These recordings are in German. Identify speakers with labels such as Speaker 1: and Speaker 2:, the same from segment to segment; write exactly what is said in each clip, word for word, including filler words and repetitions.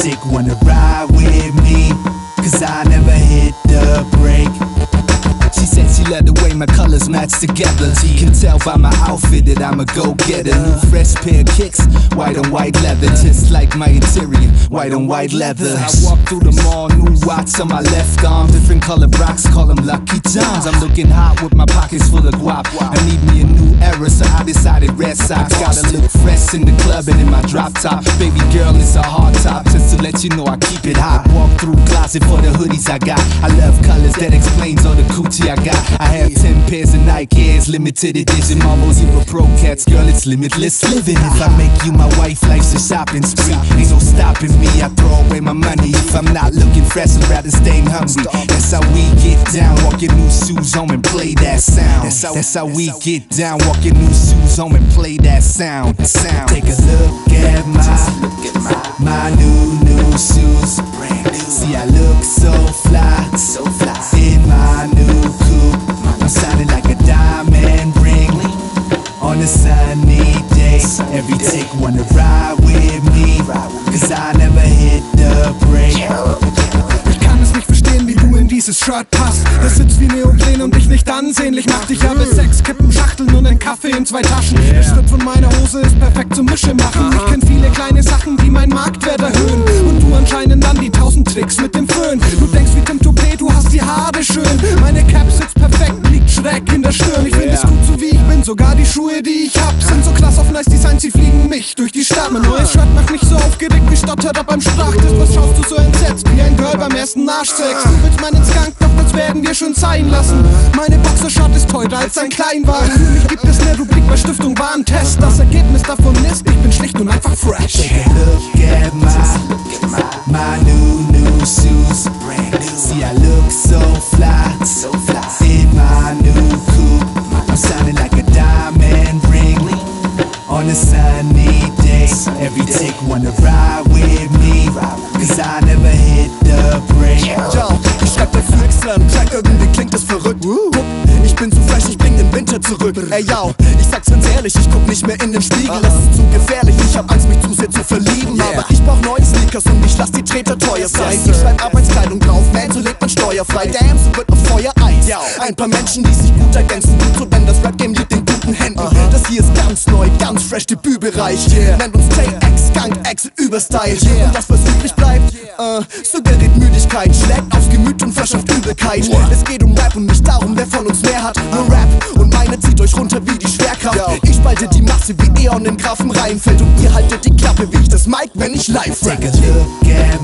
Speaker 1: chick wanna ride with me, cause I never hit the brake. She said she love the way my colors match together. She can tell by my outfit that I'm a go-getter. New fresh pair of kicks, white on white leather. Just like my interior, white on white leather. I walk through the mall, new watch on my left arm. Different color rocks, call them Lucky Johns. I'm looking hot with my pockets full of guap. I need me a new era, so I decided red socks. Gotta look fresh in the club and in my drop top. Baby girl, it's a hard top, just to let you know I keep it hot. Walk through closet for the hoodies I got. I love colors, that explains all the coochie I got. I have ten pairs of Nike Airs, limited edition. Mama zero pro cats, girl, it's limitless living. If I make you my wife, life's a shopping spree. Ain't no stopping me, I throw away my money. If I'm not looking fresh, I'd rather stay hungry. That's how we get down, walk your new shoes home and play that sound. That's how, that's how we get down, walk your new shoes home and play that sound. That sound. Take a look at my, my new, new shoes. See, I look so fly, so fly in my new coupe. I'm shining like a diamond ring on a sunny day. Every chick wanna ride with me, cause I never hit the brake.
Speaker 2: Ich kann es nicht verstehen, wie du in dieses Shirt passt. Das sitzt wie Neopren und dich nicht ansehnlich macht. Ich habe sechs Kippen, Schachteln und einen Kaffee in zwei Taschen. Der Schritt von meiner Hose ist perfekt zum Mische machen. Ich kenn viele kleine Sachen, die meinen Marktwert erhöhen. Und du anscheinend dann die tausend Tricks mit dem Föhn. Du denkst wie Tim Toupet, du hast die Haare schön. Meine Cap sitzt perfekt, liegt schräg in der Stirn. Ich find es gut, so wie ich bin, sogar die Schuhe, die ich hab, sind so klasse auf nice Design, sie fliegen mich durch die Stadt. Mein neues Shirt macht mich so aufgeregt, wie stottert ab beim Sprachtest. Was schaust du so entsetzt, wie ein Girl beim ersten Arschsex? Du willst meinen Skunk, doch das werden wir schon sein lassen. Meine Boxershot ist teurer als ein Kleinwagen. Für mich gibt es eine Rubrik bei Stiftung Warentest. Das Ergebnis davon ist, ich bin schlicht und einfach fresh.
Speaker 1: Take a look at my, my new, new shoes. See, I look so fly, so fly in my new coupe. I'm shining like a diamond ring on a sunny day. Every chick wanna ride with me, cause I never hit the brake.
Speaker 3: Yo, ich schreib bei Flixland, Track irgendwie klingt das verrückt. Guck, ich bin so fresh, ich bring den Winter zurück. Ey yo, ich sag's ganz ehrlich, ich guck nicht mehr in den Spiegel. Das ist zu gefährlich, ich hab Angst, mich zu sehr zu verlieben. Aber ich brauch neue Sneakers und ich lass die Treter teuer sein. Ich schreib Arbeitskleidung drauf, man, so lebt man steuerfrei. Damn, so wird auf Feuer Eis. Ein paar Menschen, die sich gut ergänzen. Gut so, denn das Rap-Game liegt in guten Händen. Das hier ist ganz neu, ganz fresh, Debütbereich. Nennt uns J X, Skunk X, Überstyle. Und das, was übrig bleibt, äh, suggeriert Müdigkeit, schlägt aufs Gemüt und verschafft Übelkeit. Es geht um Rap und nicht darum, wer von uns mehr hat. Nur Rap und meine zieht euch runter wie die Schwerkraft. Ich spalte die Masse wie Eon in Grafenreihenfeld. Und ihr haltet die Klappe wie ich das Mic, wenn ich live rap.
Speaker 1: Take a look at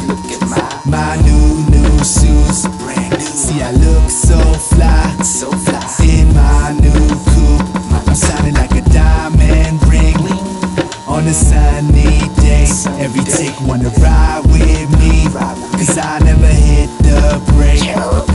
Speaker 1: my, my new, new shoes. See, I look so fly, so fly in my new coupe. I'm shining like a diamond ring on a sunny day. Every chick wanna ride with me, cause I never hit the brake.